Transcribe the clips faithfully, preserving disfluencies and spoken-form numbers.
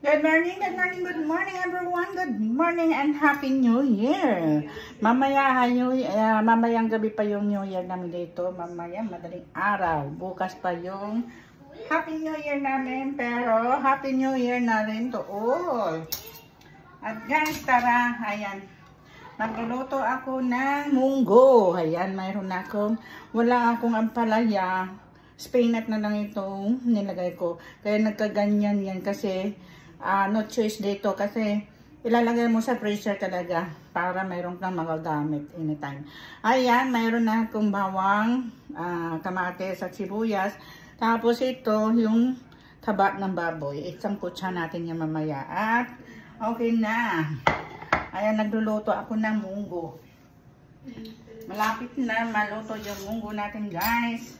Good morning, good morning, good morning everyone. Good morning and Happy New Year. Mamaya, new, uh, mamayang gabi pa yung New Year namin dito. Mamaya, madaling araw. Bukas pa yung Happy New Year namin. Pero Happy New Year na rin to all. At guys, tara, ayan. Nagluluto ako ng munggo. Ayan, mayroon akong, wala akong ampalaya. Spinach na lang itong nilagay ko. Kaya nagkaganyan yan kasi Uh, no choice dito kasi ilalagay mo sa freezer talaga para mayroon kang magagamit anytime. Ayan, mayroon na akong bawang, uh, kamatis at sibuyas. Tapos ito yung taba ng baboy. Isang kutsa natin yan mamaya. At okay na. Ayan, nagluluto ako ng munggo. Malapit na maluto yung munggo natin, guys.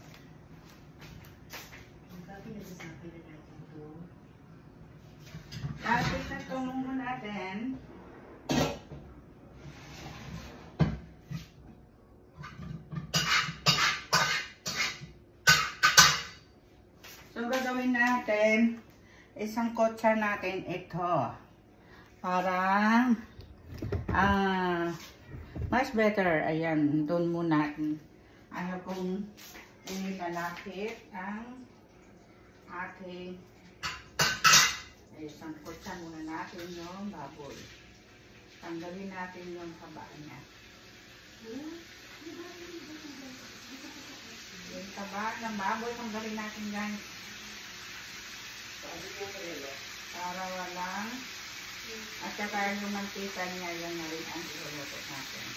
Tapos na itong munggo natin. So, gagawin natin, isang kotsa natin ito. Para, ah, uh, much better. Ayan, doon muna. Ayaw kong inilalapit ang ating isang kutsa muna natin yung baboy. Tanggalin natin yung taba niya. Yung taba ng baboy, tanggalin natin guys. Para walang at saka yung mantika niya, yan na rin ang iluluto natin.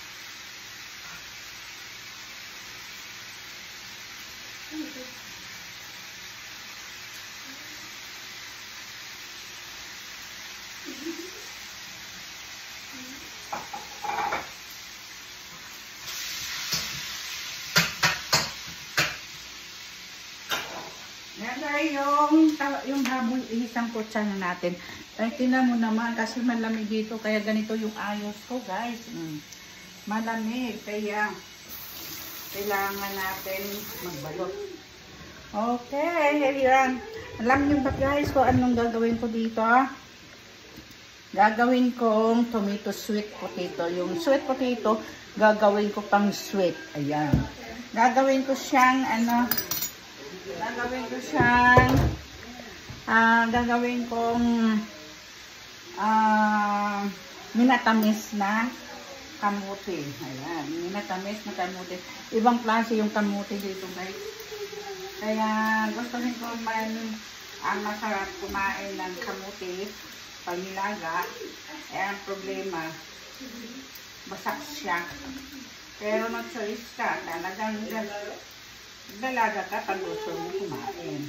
Yung, yung baboy, isang kutsa na natin. Ay, tinan mo naman kasi malamig dito. Kaya ganito yung ayos ko, guys. Mm. Malamig. Kaya kailangan natin magbalot. Okay, ayan. Alam niyo ba guys kung anong gagawin ko dito? Gagawin kong tomato sweet potato. Yung sweet potato, gagawin ko pang sweet. Ayan. Gagawin ko siyang ano, gagawin ko siyang uh, gagawin kong uh, minatamis na kamuti. Ayan, minatamis na kamuti. Ibang klase yung kamuti dito guys. Kaya gusto rin ko man ang masarap kumain ng kamuti pag nilaga. Eh ang problema, basak siya. Pero no choice ka, talagang dalaga ka pag gusto mo kumain.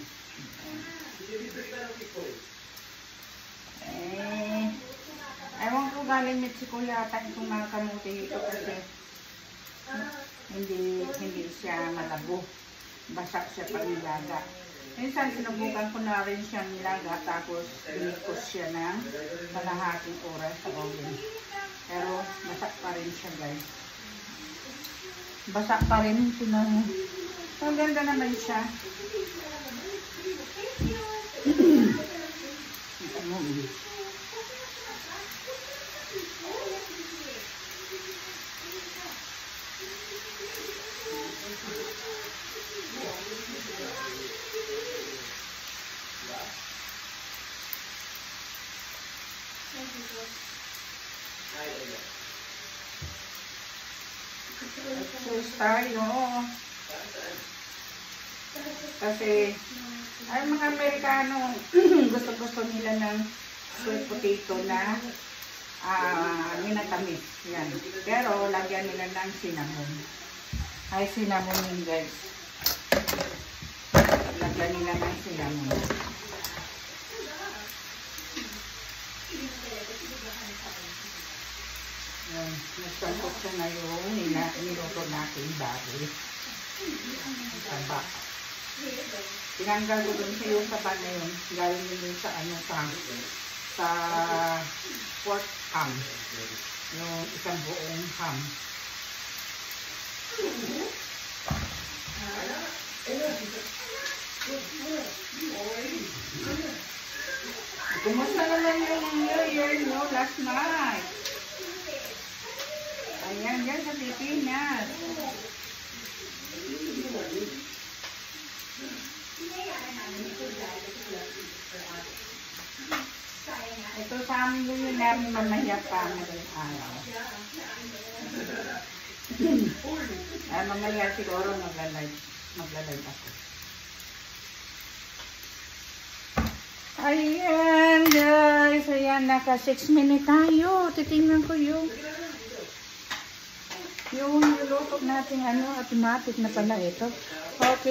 Eh, ewan ko galing Mexico yata itong mga kamuti dito kasi hindi, hindi siya malabo. Basak siya pag nilaga. Minsan sinubukan ko na rin siyang nilaga tapos pinikos siya ng kalahating oras sa oven. Pero basak pa rin siya guys. Basak pa rin. Tinanong. Ang ganda naman siya. Cheers tayo. Kasi ay mga Amerikano gusto-gusto nila ng sweet potato na uh, minatamis. Yan. Pero lagyan nila ng cinnamon. Ay cinnamon yun guys. Lagyan nila ng cinnamon. Yan. Nasampot siya na yung niluto natin baboy. Taba. Tinanggal ko dun sa yung taba na yun. Galing yun sa ano sa sa pork ham. Yung isang buong ham. Kumusta naman yung New Year nyo last night? Ayan, dyan sa Pilipinas. Ito sa amin yun namin mamaya pa madaling araw. Ay, mamaya siguro magla-live magla-live ako. Ayan guys, ayan naka six minutes tayo. Titingnan ko yung yung niluto natin ano, automatic na pala ito. Okay.